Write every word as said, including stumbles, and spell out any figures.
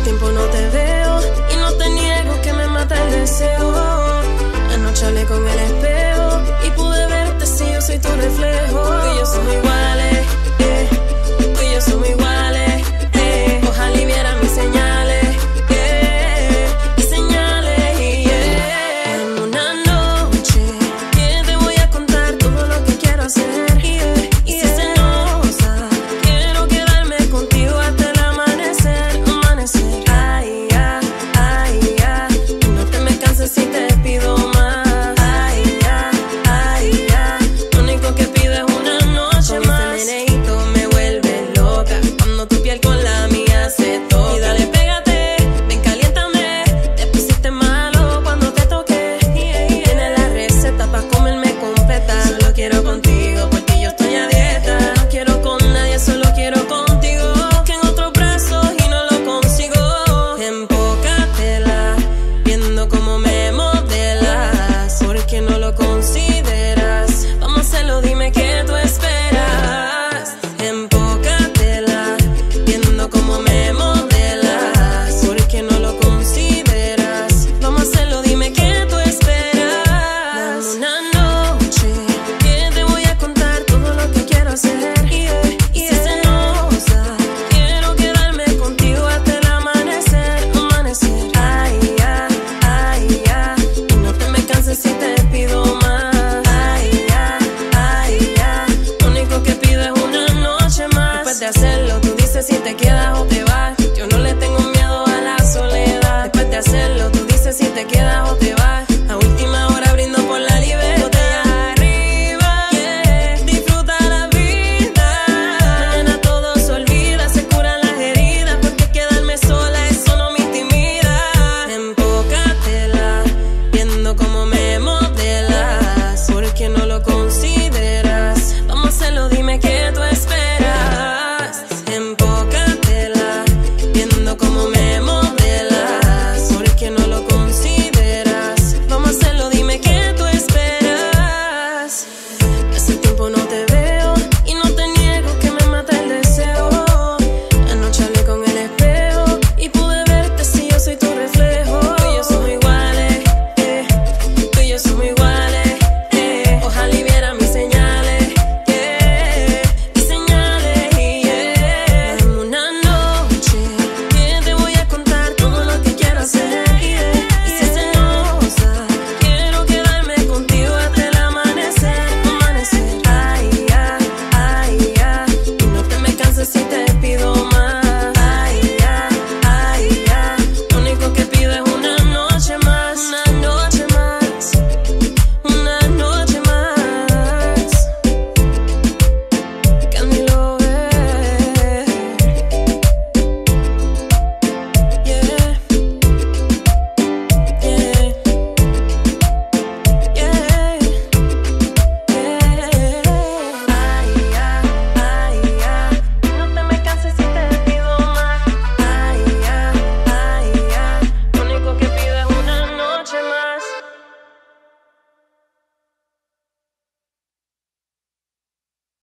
tiempo no te veo y no te niego que me mata el deseo. Anoche hablé con el espejo y pude verte si yo soy tu reflejo. Tú y yo somos iguales, eh. Tú y yo somos iguales, eh. Ojalá y viera mis señales, eh. Mis señales, yeah. En una noche que te voy a contar todo lo que quiero hacer, yeah. Y si se enoja, quiero quedarme contigo hasta el amanecer, amanecer. Ay, ya, ay, ya. Y no te me canses si te pido más. Ay, ya, ay, ya. Lo único que pido es una noche más. Con ese meneíto me vuelve loca cuando tu piel con la mía se toca. Y dale, pégate, ven, caliéntame. Te pusiste malo cuando te toqué. Tienes la receta pa' comerme completa. Solo quiero contigo porque yo estoy a dieta. No quiero con nadie, solo quiero contigo. Que en otros brazos y no lo consigo. Empócatela, viendo cómo me modelas. ¿Por qué no lo consideras? Vamos a hacerlo, dime qué tú esperas. Empócatela, viendo cómo me modelas. ¿Por qué no lo consideras? Vamos a hacerlo, dime qué tú esperas. Una noche que te voy a contar todo lo que quiero hacer, yeah, yeah. Si se enoja, quiero quedarme contigo hasta el amanecer, amanecer. Ay, ya, ay, ya. Y no te me canses si te pido más. Ay, ya, ay, ya. Lo único que pido es una noche más. Después de hacerlo, tú dices si te quedas o te vas. Yo no le tengo miedo a la soledad. Después de hacerlo, tú dices si te quedas o te